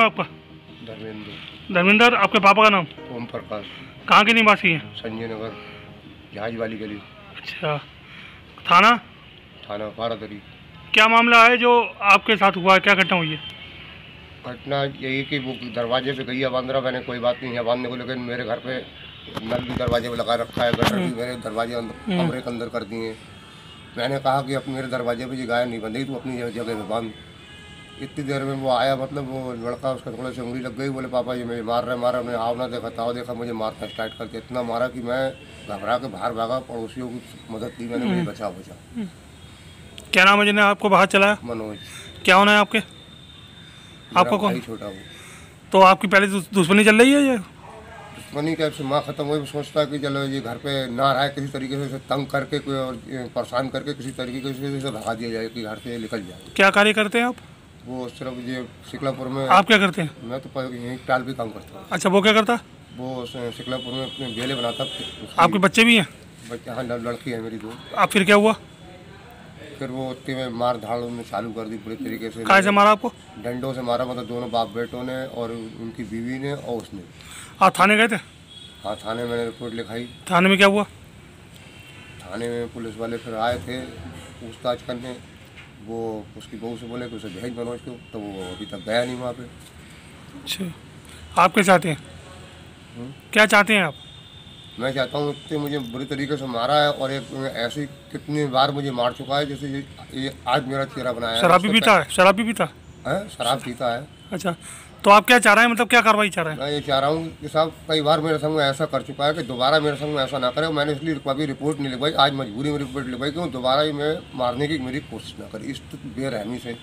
है आपका? धर्मेंद्र। धर्मेंद्र। आपके पापा का नाम? ओम प्रकाश। कहाँ के निवासी हैं? संजय नगर, जहाज वाली गली। अच्छा। थाना? थाना पारादरी। क्या मामला है जो आपके साथ हुआ है, क्या घटना हुई है? घटना यही कि वो दरवाजे पे गई है बांध रहा, मैंने कोई बात नहीं है बांधने को, लेकिन मेरे घर पे नल भी दरवाजे पे लगा रखा है, गटर भी मेरे दरवाजे कमरे के अंदर कर दिए। मैंने कहा कि अब मेरे दरवाजे पे ये गाय नहीं बंधी, तू अपनी जगह पे बांध। इतनी देर में वो आया, मतलब वो लड़का, उसका थोड़ा सी उंगली लग गई, बोले पापा ये मुझे मार रहा। मैं आओ ना देखा ताओ देखा, मुझे मारना स्टार्ट करके इतना मारा कि मैं घबरा के बाहर भागा। पड़ोसियों की मदद की मैंने, मुझे बचा। क्या नाम है जिन्हें आपको बाहर चलाया? मनोज। क्या होना है आपके? आपको कौन? छोटा वो। तो आपकी पहले दुश्मनी चल रही है ये? दुश्मनी का माँ खत्म हुई, सोचता है कि चलो ये घर पे ना रहा है, किसी तरीके से तंग करके कोई और परेशान करके किसी तरीके से भगा दिया जाए कि घर से निकल जाए। क्या कार्य करते हैं आप? वो सिर्फ ये शिकलापुर में। आप क्या करते हैं? मैं तो यहीं टाल भी काम करता हूँ। अच्छा, वो क्या करता? वो शिकलापुर में अपने बेले बनाता। आपके बच्चे भी हैं? बच्चे, हाँ, लड़की है मेरी दो। आप फिर क्या हुआ? फिर वो उतने में मार धाड़ उन्होंने चालू कर दी पूरी तरीके से। कैसे मारा आपको? डंडों से मारा, मतलब दोनों बाप बेटों ने और उनकी बीवी ने और उसने। आप थाने गए थे? हाँ, थाने मैंने रिपोर्ट लिखाई। थाने में क्या हुआ? थाने में पुलिस वाले फिर आए थे पूछताछ करने। वो उसकी बहू से बोले कि उसे भेज मनोज को, तो वो अभी तक गया नहीं वहाँ पे। अच्छा, आप क्या चाहते हैं? क्या चाहते हैं आप? मैं चाहता हूँ कि मुझे बुरी तरीके से मारा है, और एक ऐसी कितनी बार मुझे मार चुका है, जैसे ये आज मेरा चेहरा बनाया है। शराबी पीता है? शराबी पीता है? शराब पीता है। अच्छा, तो आप क्या चाह रहे हैं, मतलब क्या कार्रवाई चाह रहे हैं? मैं ये चाह रहा हूँ कि साहब कई बार मेरे संग में ऐसा कर चुका है कि दोबारा मेरे संग में ऐसा ना करे। मैंने इसलिए कभी रिपोर्ट नहीं लिखवाई, आज मजबूरी में रिपोर्ट लिखवाई क्यों दोबारा ही मैं मारने की मेरी कोशिश ना करे। इस बेरहमी से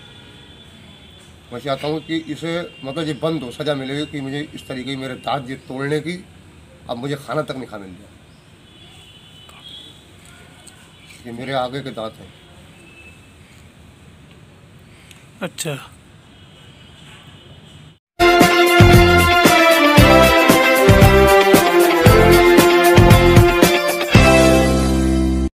मैं चाहता हूँ कि इसे मतलब ये बंद हो, सज़ा मिलेगी कि मुझे इस तरीके की मेरे दांत ये तोड़ने की, अब मुझे खाना तक नहीं खाने दिया। ये मेरे आगे के दांत हैं। अच्छा।